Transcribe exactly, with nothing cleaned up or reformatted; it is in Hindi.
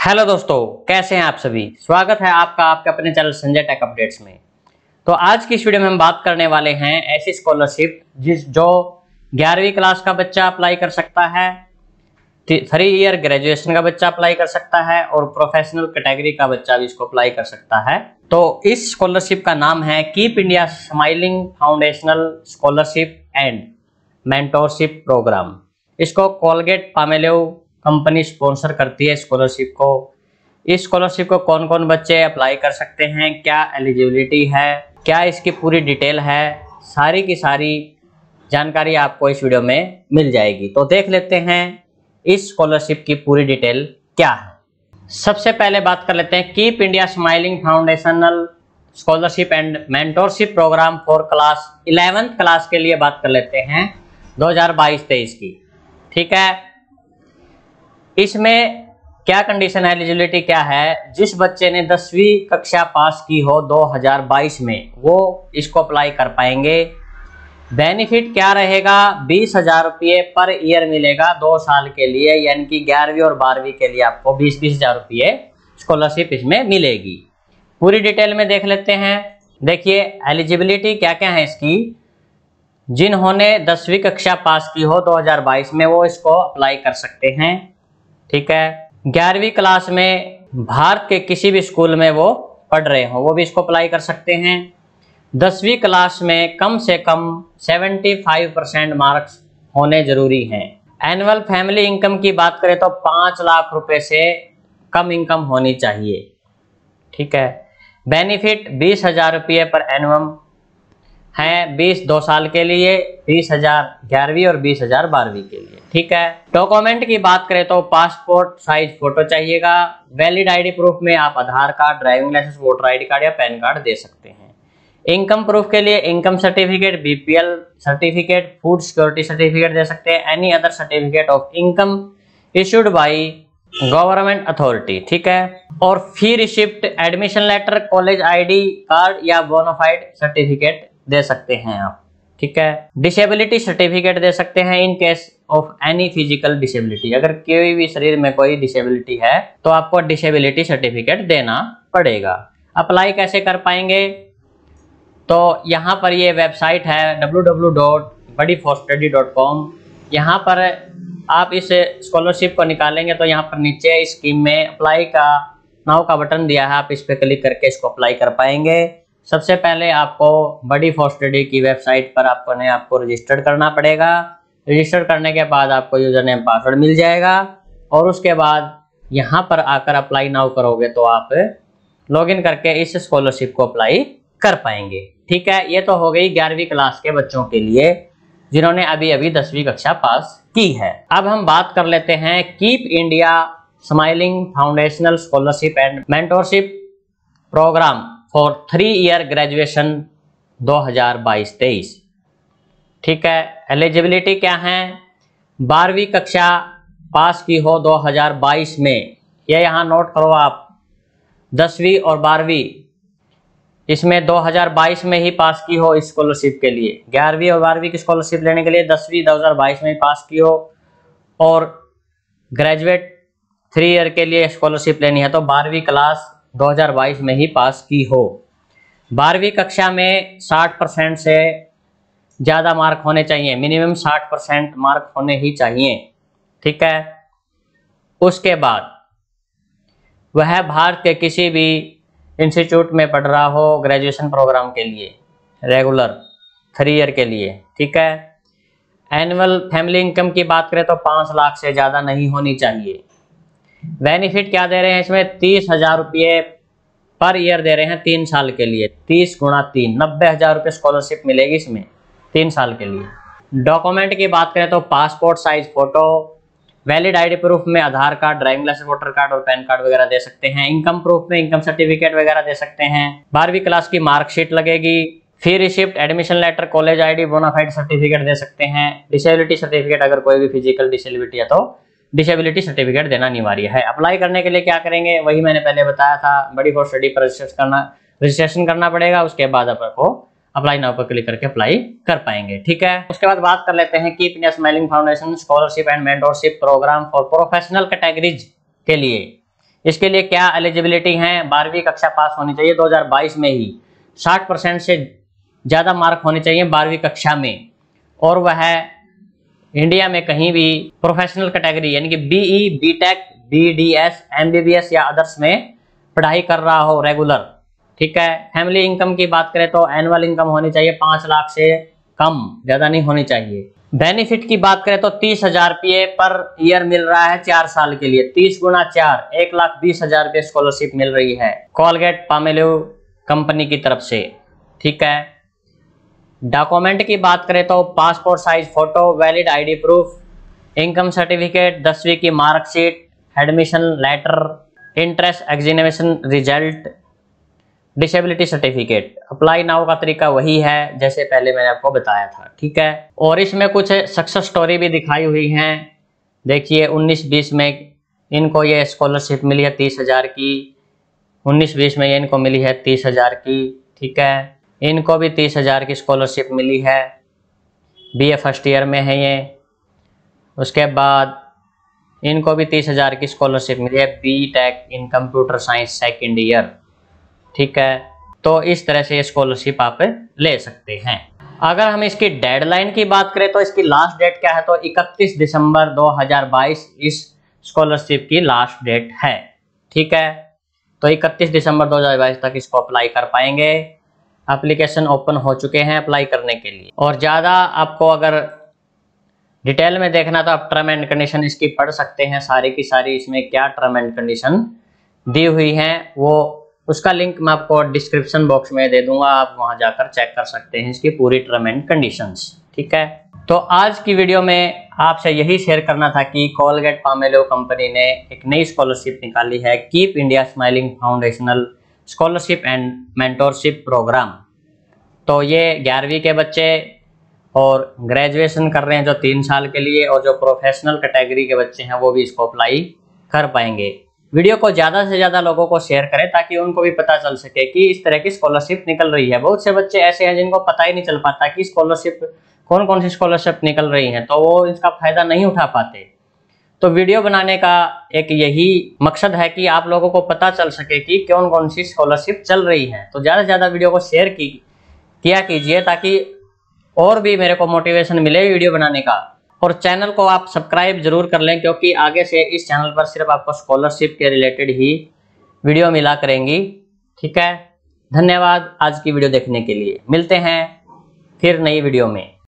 हेलो दोस्तों, कैसे हैं आप सभी। स्वागत है आपका आपके अपने चैनल संजय टेक अपडेट्स में। तो आज की इस वीडियो में हम बात करने वाले हैं ऐसी स्कॉलरशिप जिस जो ग्यारहवीं क्लास का बच्चा अप्लाई कर सकता है, थ्री ईयर ग्रेजुएशन का बच्चा अप्लाई कर सकता है और प्रोफेशनल कैटेगरी का बच्चा भी इसको अप्लाई कर सकता है। तो इस स्कॉलरशिप का नाम है keep India smiling foundational scholarship and mentorship programme. इसको कोलगेट पामेलेव कंपनी स्पॉन्सर करती है स्कॉलरशिप को। इस स्कॉलरशिप को कौन कौन बच्चे अप्लाई कर सकते हैं, क्या एलिजिबिलिटी है, क्या इसकी पूरी डिटेल है, सारी की सारी जानकारी आपको इस वीडियो में मिल जाएगी। तो देख लेते हैं इस स्कॉलरशिप की पूरी डिटेल क्या है। सबसे पहले बात कर लेते हैं keep India smiling foundational scholarship and mentorship programme for class eleventh class के लिए बात कर लेते हैं दो हज़ार बाईस तेईस की। ठीक है, इसमें क्या कंडीशन है, एलिजिबिलिटी क्या है। जिस बच्चे ने दसवीं कक्षा पास की हो दो हज़ार बाईस में वो इसको अप्लाई कर पाएंगे। बेनिफिट क्या रहेगा, बीस हजार रुपये पर ईयर मिलेगा दो साल के लिए, यानी कि ग्यारहवीं और बारहवीं के लिए आपको बीस बीस हजार रुपये स्कॉलरशिप इसमें मिलेगी। पूरी डिटेल में देख लेते हैं। देखिए एलिजिबिलिटी क्या क्या है इसकी। जिन्होंने दसवीं कक्षा पास की हो दो हज़ार बाईस में वो इसको अप्लाई कर सकते हैं। ठीक है, ग्यारहवीं क्लास में भारत के किसी भी स्कूल में वो पढ़ रहे हो वो भी इसको अप्लाई कर सकते हैं। दसवीं क्लास में कम से कम पचहत्तर परसेंट मार्क्स होने जरूरी हैं। एनुअल फैमिली इनकम की बात करें तो पाँच लाख रुपए से कम इनकम होनी चाहिए। ठीक है, बेनिफिट बीस हजार रुपये पर एनुअम है, बीस दो साल के लिए, बीस हजार ग्यारहवीं और बीस हजार बारहवीं के लिए। ठीक है, डॉक्यूमेंट की बात करें तो पासपोर्ट साइज फोटो चाहिएगा। वैलिड आईडी प्रूफ में आप Aadhaar card, driving licence, voter ID card या पैन कार्ड दे सकते हैं। इनकम प्रूफ के लिए income certificate, BPL certificate, food security certificate दे सकते हैं। Any other certificate of income issued by government authority. ठीक है, और fee receipt, admission letter, college ID card या बोनाफाइड सर्टिफिकेट दे सकते हैं आप। ठीक है, डिसेबिलिटी सर्टिफिकेट दे सकते हैं in case of any physical disability. अगर कोई भी शरीर में कोई डिसेबिलिटी है तो आपको डिसेबिलिटी सर्टिफिकेट देना पड़ेगा। अप्लाई कैसे कर पाएंगे, तो यहाँ पर ये वेबसाइट है W W W dot buddy for study dot com. यहाँ पर आप इस स्कॉलरशिप को निकालेंगे तो यहाँ पर नीचे स्कीम में अप्लाई का नाउ का बटन दिया है, आप इस पर क्लिक करके इसको अप्लाई कर पाएंगे। सबसे पहले आपको बडी फॉर स्टडी की वेबसाइट पर आपको ने आपको रजिस्टर करना पड़ेगा। रजिस्टर करने के बाद आपको यूजर नेम पासवर्ड मिल जाएगा और उसके बाद यहाँ पर आकर अप्लाई नाउ करोगे तो आप लॉगिन करके इस स्कॉलरशिप को अप्लाई कर पाएंगे। ठीक है, ये तो हो गई ग्यारहवीं क्लास के बच्चों के लिए जिन्होंने अभी अभी दसवीं कक्षा पास की है। अब हम बात कर लेते हैं keep India smiling foundational scholarship and mentorship programme for three year graduation दो हज़ार बाईस तेईस। ठीक है, एलिजिबिलिटी क्या है, बारहवीं कक्षा पास की हो दो हज़ार बाईस में, ये यहाँ नोट करो आप। दसवीं और बारहवीं इसमें दो हज़ार बाईस में ही पास की हो इस स्कॉलरशिप के लिए। ग्यारहवीं और बारहवीं की स्कॉलरशिप लेने के लिए दसवीं दो हज़ार बाईस में ही पास की हो और ग्रेजुएट थ्री ईयर के लिए स्कॉलरशिप लेनी है तो बारहवीं क्लास दो हज़ार बाईस में ही पास की हो। बारहवीं कक्षा में साठ परसेंट से ज़्यादा मार्क होने चाहिए, मिनिमम साठ परसेंट मार्क होने ही चाहिए। ठीक है, उसके बाद वह भारत के किसी भी इंस्टीट्यूट में पढ़ रहा हो ग्रेजुएशन प्रोग्राम के लिए, रेगुलर थ्री ईयर के लिए। ठीक है, एनुअल फैमिली इनकम की बात करें तो पाँच लाख से ज़्यादा नहीं होनी चाहिए। बेनिफिट क्या दे रहे हैं इसमें, तीस हजार रुपये पर ईयर दे रहे हैं तीन साल के लिए। तीस गुणा तीन नब्बे हजार रुपये स्कॉलरशिप मिलेगी इसमें तीन साल के लिए। डॉक्यूमेंट की बात करें तो passport size photo, valid ID proof में Aadhaar card, driving licence, voter card और पैन कार्ड वगैरह दे सकते हैं। इनकम प्रूफ में इनकम सर्टिफिकेट वगैरह दे सकते हैं। बारहवीं क्लास की मार्कशीट लगेगी। Fee receipt, admission letter, college ID, bonafide certificate दे सकते हैं। डिसेबिलिटी सर्टिफिकेट, अगर कोई भी फिजिकल डिसेबिलिटी है तो डिसेबिलिटी सर्टिफिकेट देना अनिवार्य है। अप्लाई करने के लिए क्या करेंगे, वही मैंने पहले बताया था, बडी फॉर स्टडी पर रजिस्ट्रेशन करना रजिस्ट्रेशन करना पड़ेगा। उसके बाद आपको अप्लाई नाउ पर क्लिक करके अप्लाई कर पाएंगे। ठीक है, उसके बाद बात कर लेते हैं keep India smiling foundation scholarship and mentorship programme for professional categories के लिए। इसके लिए क्या एलिजिबिलिटी है, बारहवीं कक्षा पास होनी चाहिए दो हज़ार बाईस में ही, साठ परसेंट से ज़्यादा मार्क होने चाहिए बारहवीं कक्षा में, और वह इंडिया में कहीं भी प्रोफेशनल कैटेगरी यानी कि बीई, बीटेक, बीडीएस, एमबीबीएस या अदर्स में पढ़ाई कर रहा हो रेगुलर। ठीक है। फैमिली इनकम की बात करें तो एनुअल इनकम होनी चाहिए पाँच लाख से कम, ज़्यादा नहीं होनी चाहिए। बेनिफिट की बात करें तो तीस हजार रुपये पर ईयर मिल रहा है चार साल के लिए, तीस गुना चार, एक लाख बीस हजार रुपये स्कॉलरशिप मिल रही है कोलगेट पामेलिव कंपनी की तरफ से। ठीक है। डॉक्यूमेंट की बात करें तो passport size photo, valid ID proof, income certificate, दसवीं की marksheet, admission letter, entrance examination result, disability certificate. Apply now का तरीका वही है जैसे पहले मैंने आपको बताया था। ठीक है। और इसमें कुछ सक्सेस स्टोरी भी दिखाई हुई हैं। देखिए उन्नीस बीस में इनको ये स्कॉलरशिप मिली है तीस हजार की, उन्नीस बीस में ये इनको मिली है तीस हजार की। ठीक है। इनको भी तीस हजार की स्कॉलरशिप मिली है, बीए फर्स्ट ईयर में है ये। उसके बाद इनको भी तीस हजार की स्कॉलरशिप मिली है, B tech in computer science second year. ठीक है। तो इस तरह से ये स्कॉलरशिप आप ले सकते हैं। अगर हम इसकी डेडलाइन की बात करें तो इसकी लास्ट डेट क्या है, तो इकतीस दिसंबर दो हज़ार बाईस इस स्कॉलरशिप की लास्ट डेट है। ठीक है। तो इकतीस दिसंबर दो हज़ार बाईस तक इसको अप्लाई कर पाएंगे। एप्लीकेशन ओपन हो चुके हैं अप्लाई करने के लिए। और ज़्यादा आपको अगर डिटेल में देखना तो आप टर्म एंड कंडीशन इसकी पढ़ सकते हैं, सारी की सारी इसमें क्या टर्म एंड कंडीशन दी हुई हैं, वो उसका लिंक मैं आपको डिस्क्रिप्शन बॉक्स में दे दूंगा, आप वहां जाकर चेक कर सकते हैं इसकी पूरी टर्म एंड कंडीशंस। ठीक है। तो आज की वीडियो में आपसे यही शेयर करना था कि कोलगेट पामेलिव कंपनी ने एक नई स्कॉलरशिप निकाली है, keep India smiling foundational scholarship and mentorship programme. तो ये ग्यारहवीं के बच्चे और ग्रेजुएशन कर रहे हैं जो तीन साल के लिए, और जो प्रोफेशनल कैटेगरी के बच्चे हैं वो भी इसको अप्लाई कर पाएंगे। वीडियो को ज़्यादा से ज़्यादा लोगों को शेयर करें ताकि उनको भी पता चल सके कि इस तरह की स्कॉलरशिप निकल रही है। बहुत से बच्चे ऐसे हैं जिनको पता ही नहीं चल पाता कि स्कॉलरशिप कौन कौन सी स्कॉलरशिप निकल रही हैं, तो वो इसका फ़ायदा नहीं उठा पाते। तो वीडियो बनाने का एक यही मकसद है कि आप लोगों को पता चल सके कि कौन कौन सी स्कॉलरशिप चल रही है। तो ज़्यादा से ज़्यादा वीडियो को शेयर की किया कीजिए ताकि और भी मेरे को मोटिवेशन मिले वीडियो बनाने का। और चैनल को आप सब्सक्राइब जरूर कर लें क्योंकि आगे से इस चैनल पर सिर्फ आपको स्कॉलरशिप के रिलेटेड ही वीडियो मिला करेंगी। ठीक है। धन्यवाद आज की वीडियो देखने के लिए। मिलते हैं फिर नई वीडियो में।